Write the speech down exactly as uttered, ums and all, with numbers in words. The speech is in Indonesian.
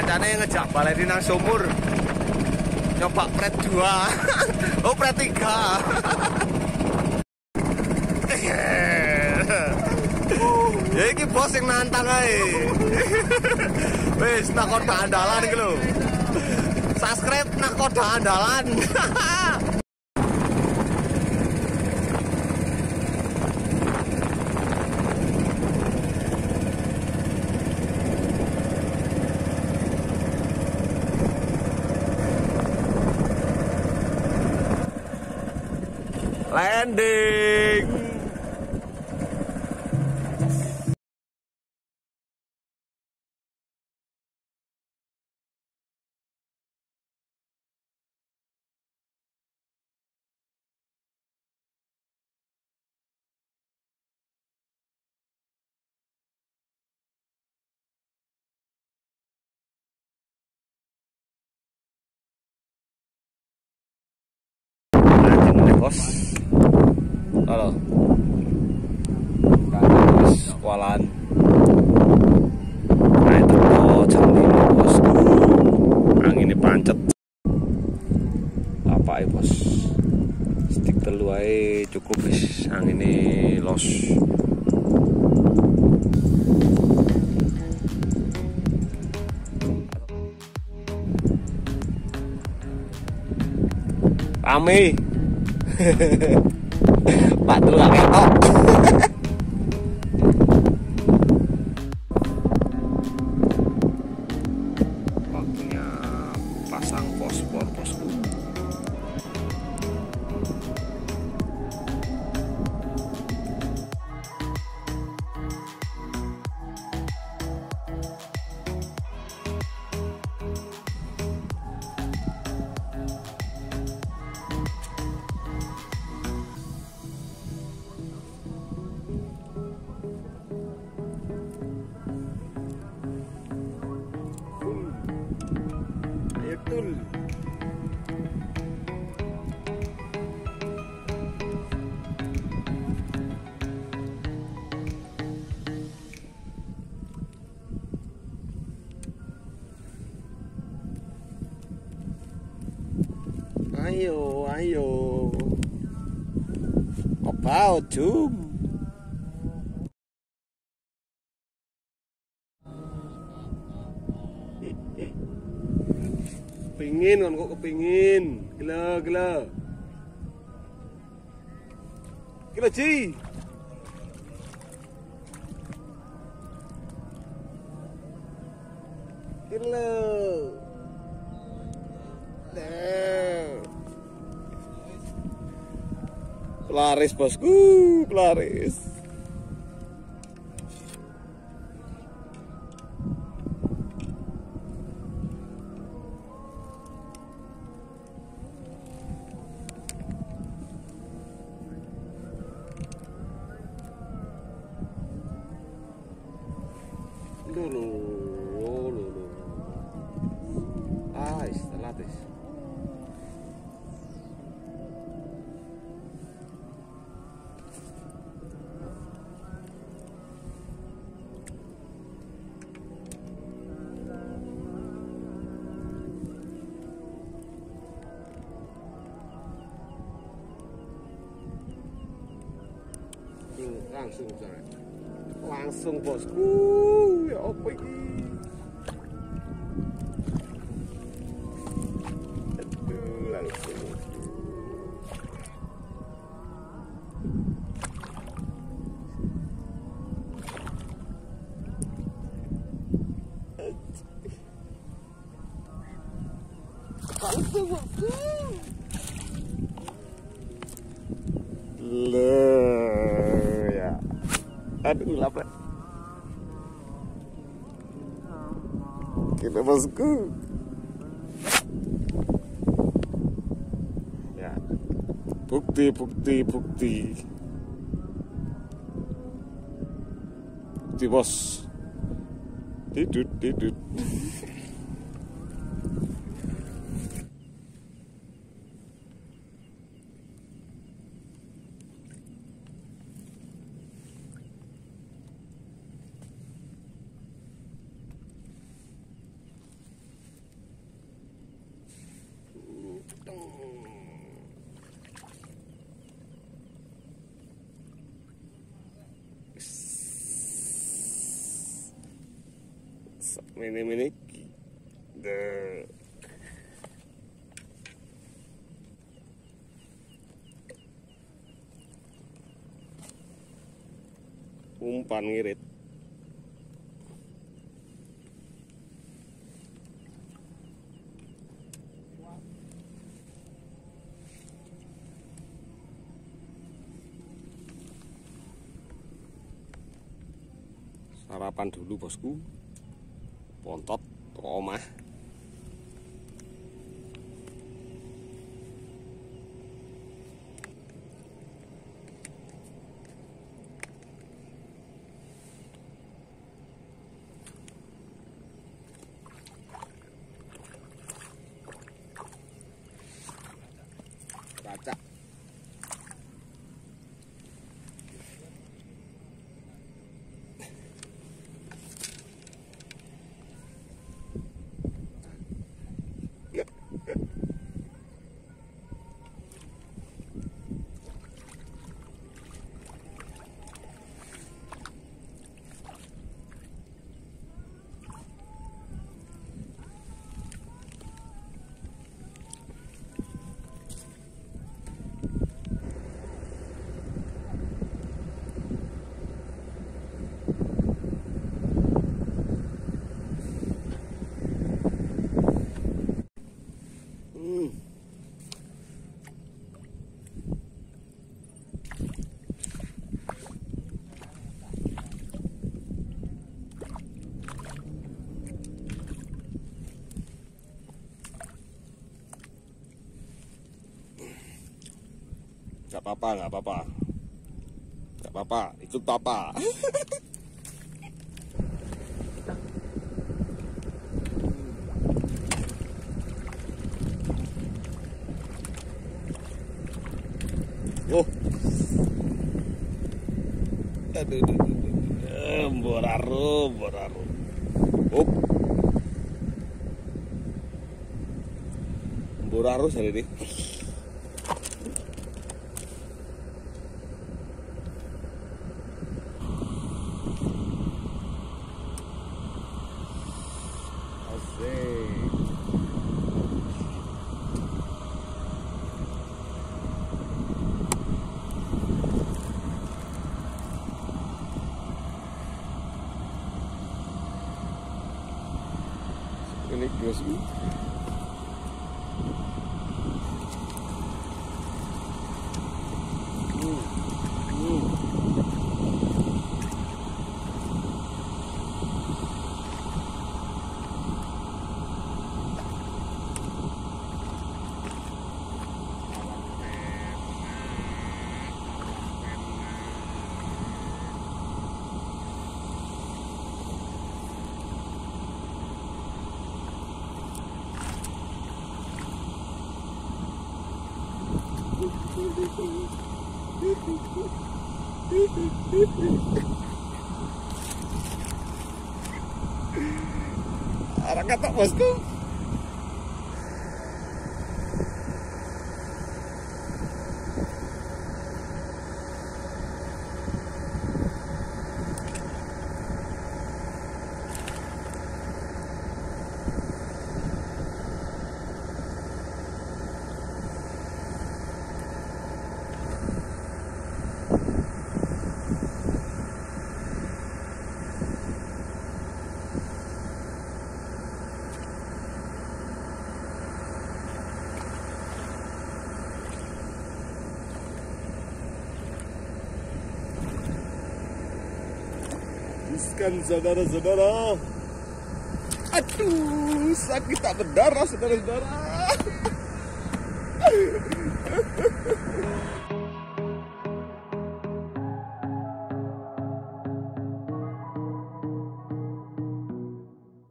kancane ngejak baleni nang sumur. Nyoba pret dua. Oh, pret tiga. Ya iki bos sing nantang ae. Wis nakoda andalan iki lho. Subscribe nakoda andalan. Landing. Bos, halo, terus walan, nah itu oh jam lima bos, angin ini pancet, apa ya bos, stick telu ae cukup bis, angin ini los. Rame. Pak Tulak ketok. Waktunya pasang pospor bosku. Betul. Ayo, ayo. About jum. Kepingin kan kok kepingin. Gila, gila. Gila, Ji. Gila. Nah. Pelaris bosku, pelaris. Lulu, lulu, ah, istilah tes. Langsung coret. Langsung bosku, ya apa ini? Aduh, langsung. Langsung bosku. Loh, ya. Aduh, lapar. Kita bosku. Ya. Bukti, bukti, bukti. Bukti bos. Tidut, tidut. Mini-mini. The umpan ngirit. Sarapan dulu bosku, pontot toko omah. Baca. Gak apa-apa, gak apa-apa, gak apa-apa, ikut papa. Oh, aduh, aduh, aduh, boraru, boraru. Oh, boraru hari ini. Ini bosku. Hmm. Hmm. Arah kata bosku. Kan saudara-saudara, aduh sakit tak berdarah saudara-saudara.